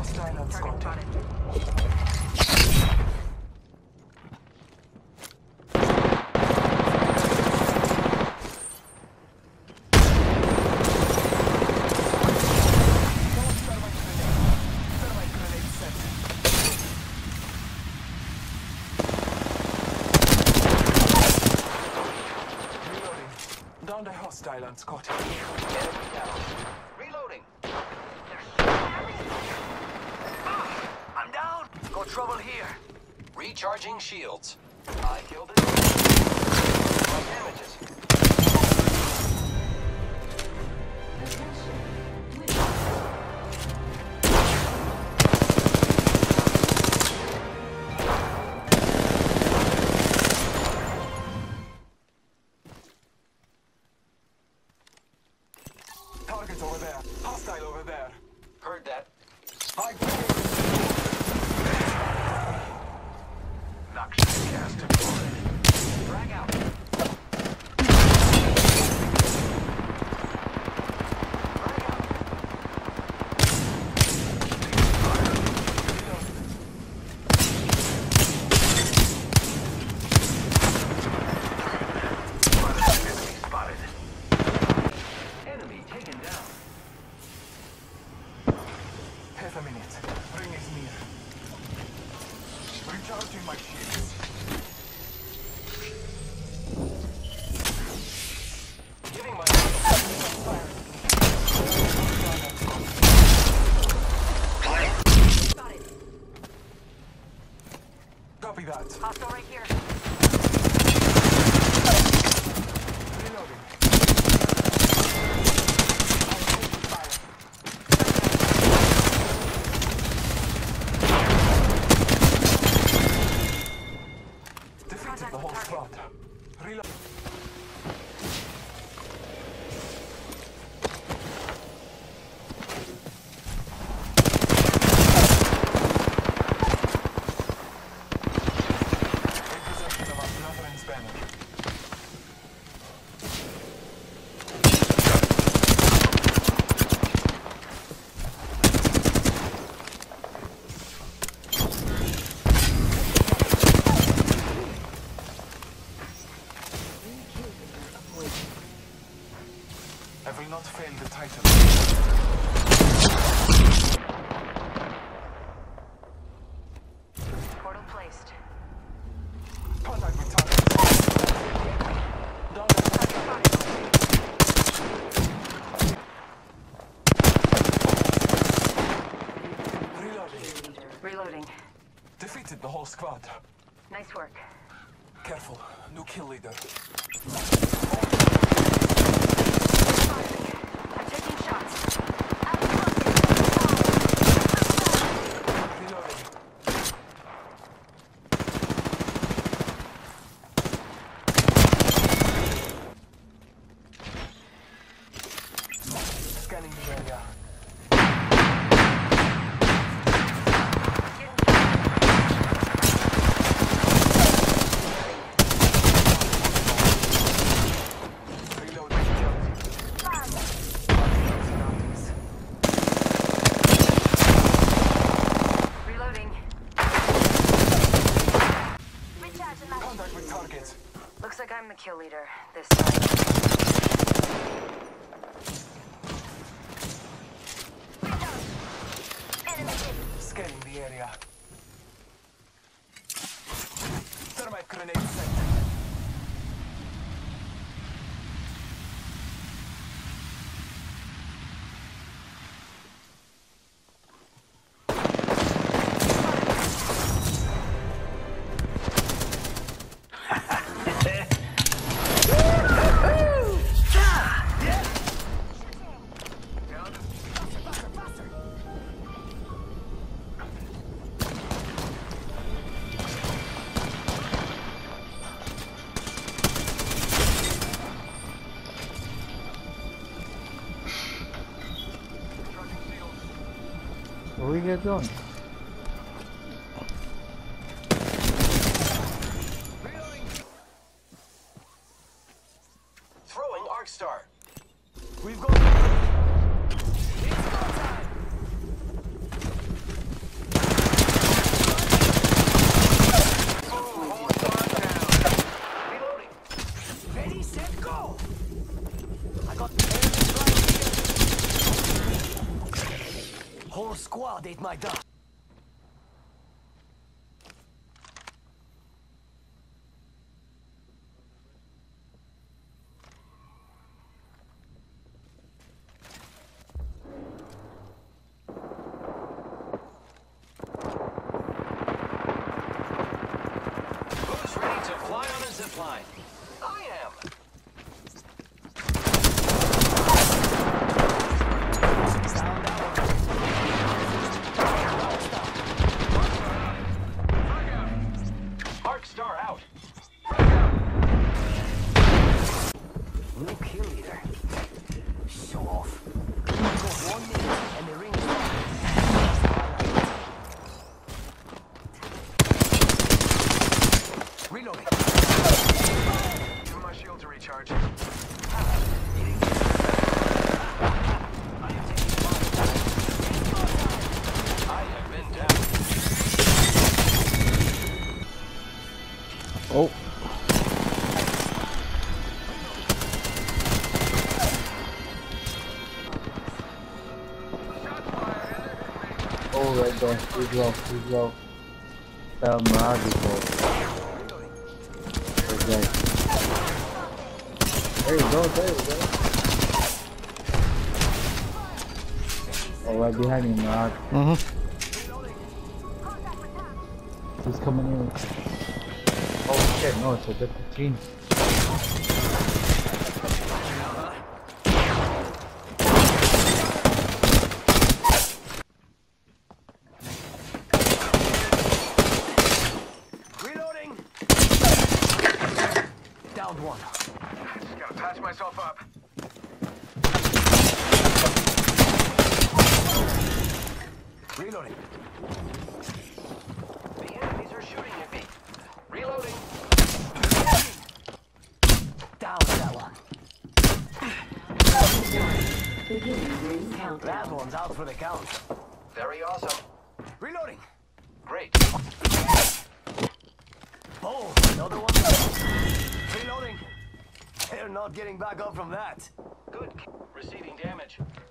Hostile on Target spotted. Down the hostile on Scotty. Reloading. I'm down. Got trouble here. Recharging shields. I killed it. My damages. Target over there. Hostile over there. Heard that. I Noxious gas deployed. Drag out. half a minute. Ring is near. Recharging my shields. Giving my fire. Spotted. Copy that. Hostile right here. Reloading. Defeated the whole squad. Reload. I will not fail the title. Portal placed. Contact with target. Down Reloading. Reloading. Defeated the whole squad. Nice work. Careful, new kill leader. I'm taking shots. Reloading. Scanning the area. Reloading. Reloading. Recharging my Contact with target. Looks like I'm the kill leader this time. Enemy hit. Scanning the area. Thermite grenade set. Where we get going? Throwing Arc Star. We've got. Whole squad ate my duck. Who's ready to fly on a zip line? I am. Arc Star out. New kill leader. Show off. Go 1 minute and the ring is on. Reloading. Give my shield to recharge. I have been down. Oh. Oh, right there. He's low. He's low. Mirage is low. Okay. There you go. There you go. Oh, right behind me, Mirage. He's coming in. Oh shit, no, it's a different team. Reloading. Downed one. Just gotta patch myself up. Reloading. The enemies are shooting at me. Reloading. Down that one. That one's out for the count. Very awesome. Reloading. Great. Oh, another one. Reloading. They're not getting back up from that. Good. Receiving damage.